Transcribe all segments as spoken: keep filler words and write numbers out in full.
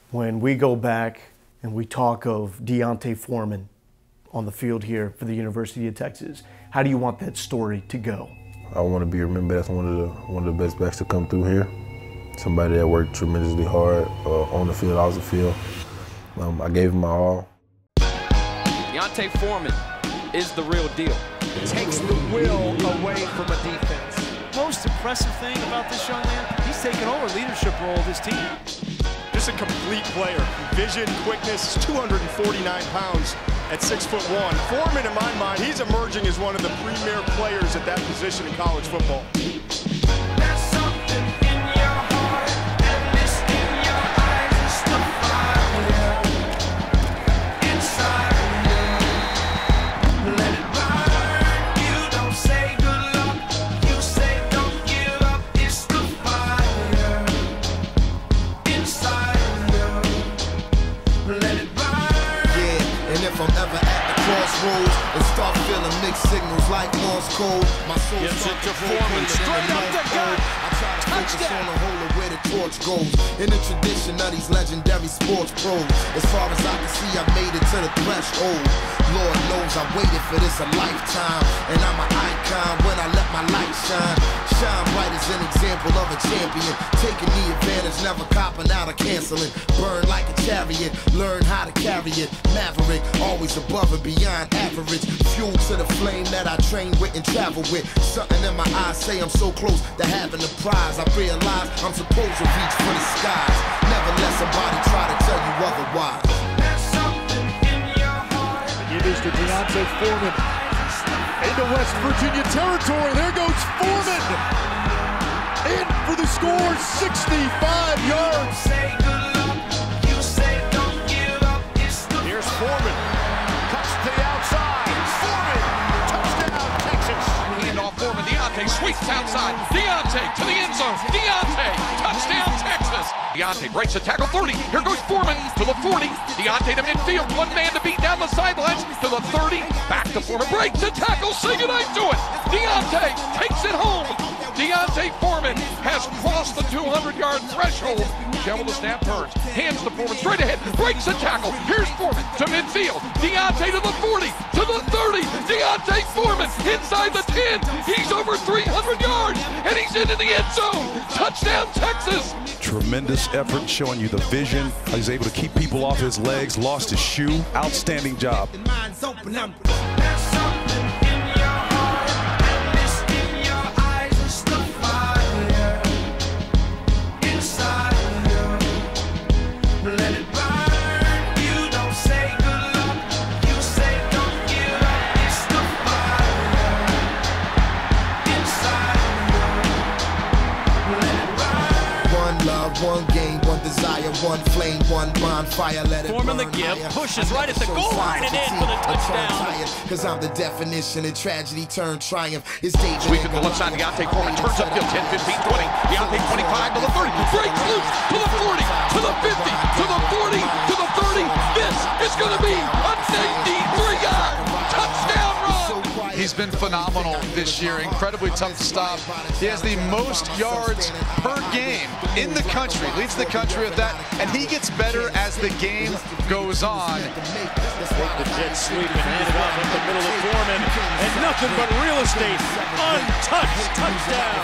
when we go back and we talk of Deontay Foreman on the field here for the University of Texas, how do you want that story to go? I want to be remembered as one of the one of the best backs to come through here. Somebody that worked tremendously hard uh, on the field, off the field. Um, I gave him my all. Deontay Foreman is the real deal. Takes the will away from a defense. Most impressive thing about this young man, he's taken over leadership role of this team. Just a complete player. Vision, quickness, two hundred forty-nine pounds at six foot one. Foreman, in my mind, he's emerging as one of the premier players at that position in college football. There's something in your heart, and this in your eyes is the fire inside of you. Let it burn. You don't say good luck, you say don't give up. It's the fire inside of you. Let it burn. Yeah, and if I'm ever at the crossroads and start feeling mixed signals like Morse code, my soul Gets starts it to to Foreman, straight up the gut. I try to focus on the whole of where the torch goes. In the tradition of these legendary sports pros, as far as I can see, I made it to the threshold. Lord knows I waited for this a lifetime, and I'm an icon when I let my light shine. Shine bright as an example of a champion, taking the advantage, never copping out or canceling. Burn like a chariot, learn how to carry it. Maverick, always above and beyond average. Fuel to the flame that I train with and travel with. Something in my eyes say I'm so close to having the prize. I realize I'm supposed to reach for the skies. Never let somebody try to tell you otherwise. There's something in your heart. It is to Deontay Foreman. Into West Virginia territory. There goes Foreman. In for the score, sixty-five yards. Say good luck, you say don't give up. It's the Here's Foreman. Cuts to the outside. Foreman. Touchdown, Texas. Hand off Foreman. Deontay sweeps outside. Deontay to the end zone. Deontay, touchdown Texas. Deontay breaks the tackle, thirty. Here goes Foreman to the forty. Deontay to midfield. One man to beat down the sidelines to the thirty. Back to Foreman. Breaks the tackle. Say goodnight to it. Deontay takes it home. Deontay Foreman has crossed the two hundred yard threshold. Shovel the snap, turns, hands to Foreman, straight ahead, breaks the tackle. Here's Foreman to midfield. Deontay to the forty, to the thirty. Deontay Foreman inside the ten. He's over three hundred yards, and he's into the end zone. Touchdown, Texas. Tremendous effort, showing you the vision. He's able to keep people off his legs, lost his shoe. Outstanding job. There's something in your heart, and this in your eyes is the fire inside of you. Let it burn. You don't say good luck, you say don't give up. It's the fire inside of you. Let it burn. One love, one game, one desire, one flame, one bonfire. Let it Foreman burn the give, higher. pushes I right at never the show goal signs line of and in fatigue for the or turn touchdown. tired, Cause I'm the definition of tragedy turned triumph. It's David. Sweep it to the left side. Deontay Foreman turns upfield. ten, fifteen, twenty. Deontay twenty-five to the thirty. Breaks loose to the forty, to the fifty, to the forty, to the thirty. This is going to be a ninety-three yard touchdown run. He's been phenomenal this year, incredibly tough to stop. He has the most yards per game in the country, leads the country with that, and he gets better as the game goes on. The jet sweep and hand it off up the middle of Foreman, and nothing but real estate. Untouched touchdown.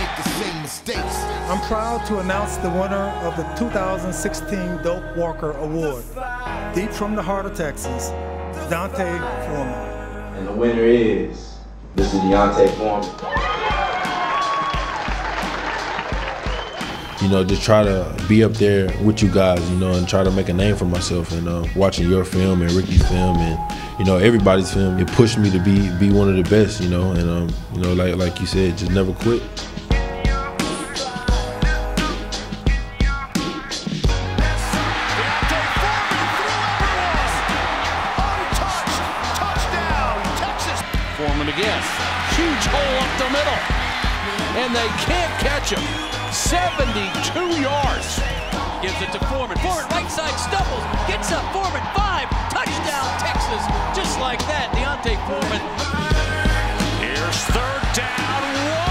I'm proud to announce the winner of the two thousand sixteen Doak Walker Award. Deep from the heart of Texas, Deontay Foreman. And the winner is Mister Deontay Foreman. You know, just try to be up there with you guys, you know, and try to make a name for myself. And uh, watching your film and Ricky's film and, you know, everybody's film, it pushed me to be be one of the best, you know. And, um, you know, like, like you said, just never quit. Foreman again. Huge hole up the middle. And they can't catch him. seventy-two yards. Gives it to Foreman. Foreman right side stumbles. Gets up. Foreman five. Touchdown Texas. Just like that. Deontay Foreman. Here's third down.